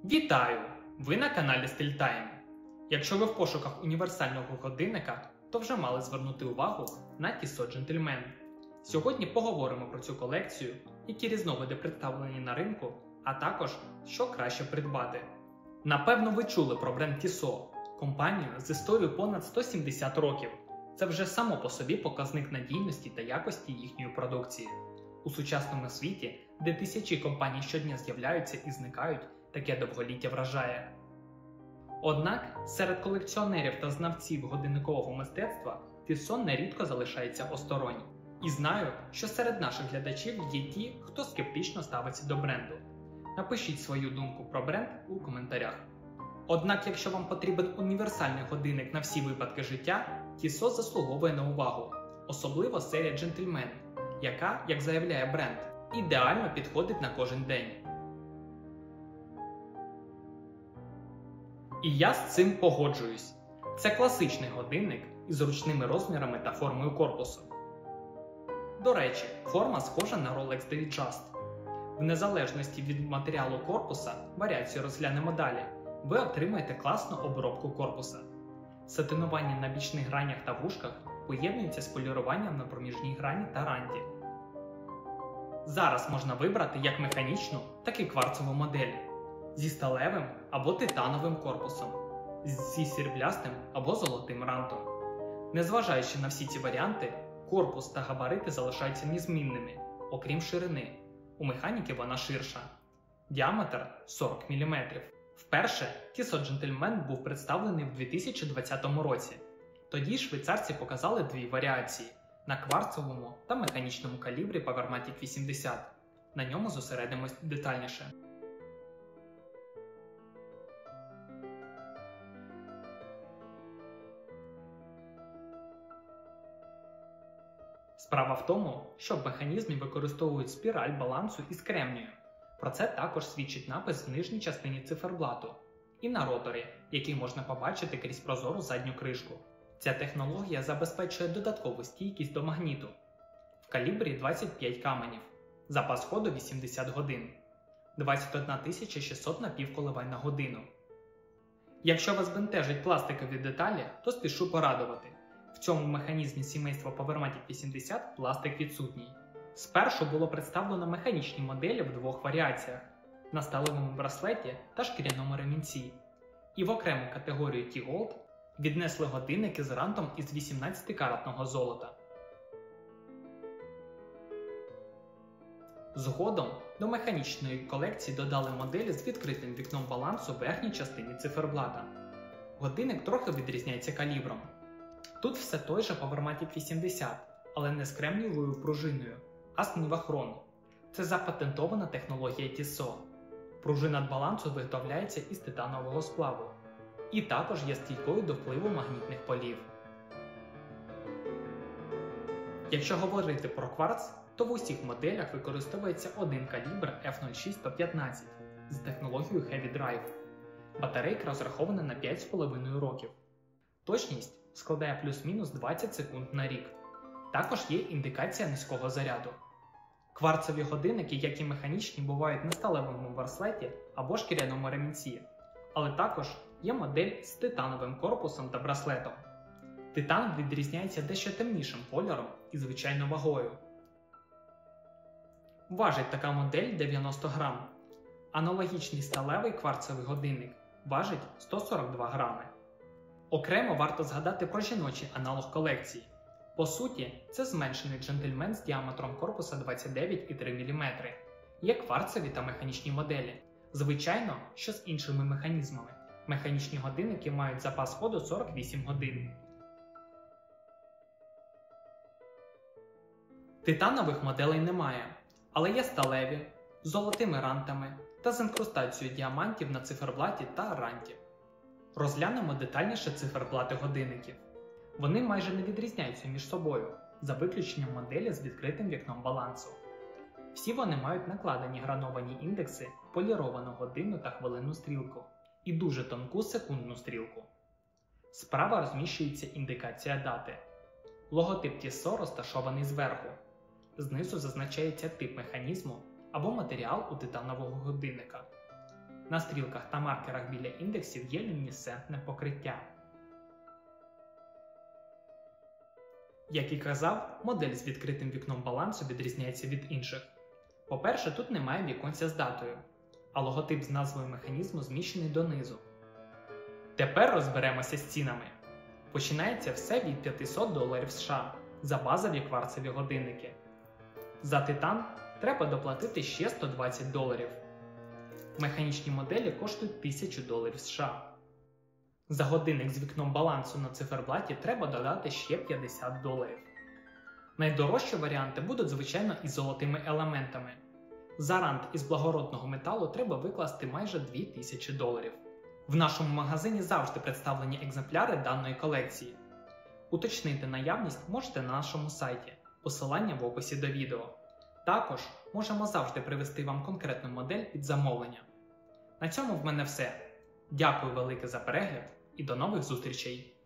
Вітаю! Ви на каналі StyleTime. Якщо ви в пошуках універсального годинника, то вже мали звернути увагу на Tissot Gentleman. Сьогодні поговоримо про цю колекцію, які різновиди представлені на ринку, а також, що краще придбати. Напевно, ви чули про бренд Tissot – компанію з історією понад 170 років. Це вже само по собі показник надійності та якості їхньої продукції. У сучасному світі, де тисячі компаній щодня з'являються і зникають, таке довголіття вражає. Однак, серед колекціонерів та знавців годинникового мистецтва Tissot нерідко залишається осторонь. І знаю, що серед наших глядачів є ті, хто скептично ставиться до бренду. Напишіть свою думку про бренд у коментарях. Однак, якщо вам потрібен універсальний годинник на всі випадки життя, Tissot заслуговує на увагу. Особливо серія Gentleman, яка, як заявляє бренд, ідеально підходить на кожен день. І я з цим погоджуюсь. Це класичний годинник із зручними розмірами та формою корпусу. До речі, форма схожа на Rolex Datejust. В незалежності від матеріалу корпуса, варіацію розглянемо далі, ви отримаєте класну обробку корпуса. Сатинування на бічних гранях та вушках поєднується з поліруванням на проміжній грані та ранті. Зараз можна вибрати як механічну, так і кварцову модель. Зі сталевим або титановим корпусом, зі сріблястим або золотим рантом. Незважаючи на всі ці варіанти, корпус та габарити залишаються незмінними, окрім ширини. У механіки вона ширша. Діаметр 40 мм. Вперше Tissot Gentleman був представлений в 2020 році. Тоді швейцарці показали дві варіації – на кварцовому та механічному калібрі Powermatic 80. На ньому зосередимось детальніше. Справа в тому, що в механізмі використовують спіраль балансу із кремнію. Про це також свідчить напис в нижній частині циферблату і на роторі, який можна побачити крізь прозору задню кришку. Ця технологія забезпечує додаткову стійкість до магніту. В калібрі 25 каменів, запас ходу 80 годин, 21 600 напівколивань на годину. Якщо вас бентежать пластикові деталі, то спішу порадувати. В цьому механізмі сімейства Powermatic 80 пластик відсутній. Спершу було представлено механічні моделі в двох варіаціях – на сталевому браслеті та шкіряному ремінці. І в окрему категорію T-Gold віднесли годинники з рантом із 18-каратного золота. Згодом до механічної колекції додали моделі з відкритим вікном балансу в верхній частині циферблата. Годинник трохи відрізняється калібром. Тут все той же Powermatic 80, але не з кремнієвою пружиною, а з нівахрону. Це запатентована технологія Tissot. Пружина балансу виготовляється із титанового сплаву. І також є стійкою до впливу магнітних полів. Якщо говорити про кварц, то в усіх моделях використовується один калібр F06-115 з технологією Heavy Drive. Батарейка розрахована на 5,5 років. Точність складає плюс-мінус 20 секунд на рік. Також є індикація низького заряду. Кварцеві годинники, як і механічні, бувають на сталевому браслеті або шкіряному ремінці. Але також є модель з титановим корпусом та браслетом. Титан відрізняється дещо темнішим кольором і, звичайно, вагою. Важить така модель 90 грам. Аналогічний сталевий кварцевий годинник важить 142 грами. Окремо варто згадати про жіночий аналог колекції. По суті, це зменшений Gentleman з діаметром корпуса 29,3 мм. Є кварцеві та механічні моделі. Звичайно, що з іншими механізмами. Механічні годинники мають запас ходу 48 годин. Титанових моделей немає, але є сталеві, з золотими рантами та з інкрустацією діамантів на циферблаті та ранті. Розглянемо детальніше циферблати годинників. Вони майже не відрізняються між собою, за виключенням моделі з відкритим вікном балансу. Всі вони мають накладені грановані індекси, поліровану годинну та хвилинну стрілку і дуже тонку секундну стрілку. Справа розміщується індикація дати. Логотип Tissot розташований зверху. Знизу зазначається тип механізму або матеріал у титанового годинника. На стрілках та маркерах біля індексів є люмінесцентне покриття. Як і казав, модель з відкритим вікном балансу відрізняється від інших. По-перше, тут немає віконця з датою, а логотип з назвою механізму зміщений донизу. Тепер розберемося з цінами. Починається все від $500 США за базові кварцеві годинники. За титан треба доплатити ще $120. Механічні моделі коштують $1000 США. За годинник з вікном балансу на циферблаті треба додати ще $50. Найдорожчі варіанти будуть, звичайно, із золотими елементами. За рант із благородного металу треба викласти майже $2000. В нашому магазині завжди представлені екземпляри даної колекції. Уточнити наявність можете на нашому сайті, посилання в описі до відео. Також можемо завжди привезти вам конкретну модель під замовлення. На цьому в мене все. Дякую велике за перегляд і до нових зустрічей!